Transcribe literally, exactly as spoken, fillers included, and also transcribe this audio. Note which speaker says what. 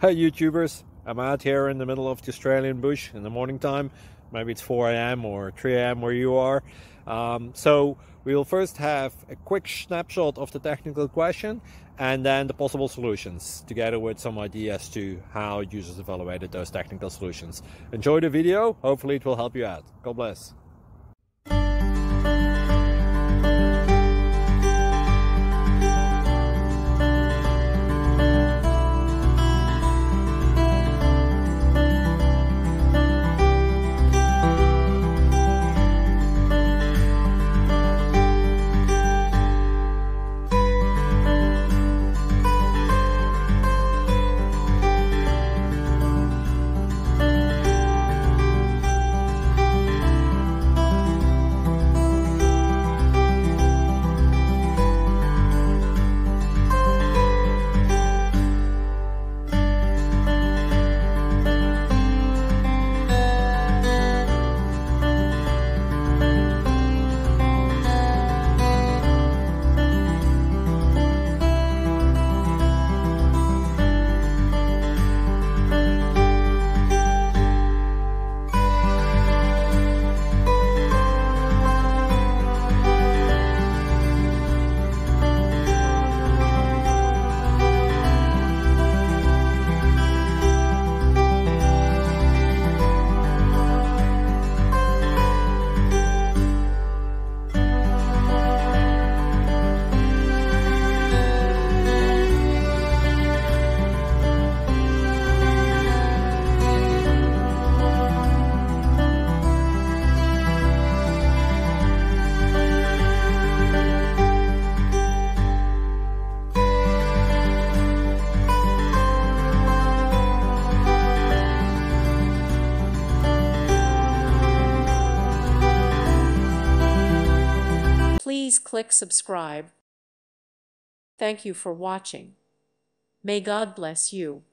Speaker 1: Hey YouTubers, I'm out here in the middle of the Australian bush in the morning time. Maybe it's four A M or three A M where you are. Um, so we will first have a quick snapshot of the technical question and then the possible solutions, together with some ideas to how users evaluated those technical solutions. Enjoy the video, hopefully it will help you out. God bless.
Speaker 2: Please click subscribe. Thank you for watching. May God bless you.